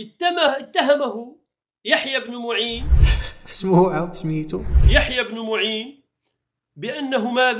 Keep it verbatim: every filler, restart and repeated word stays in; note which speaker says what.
Speaker 1: اتهم- اتهمه يحيى بن معين
Speaker 2: اسمه عاود سميتو
Speaker 1: يحيى بن معين بأنه ماذا؟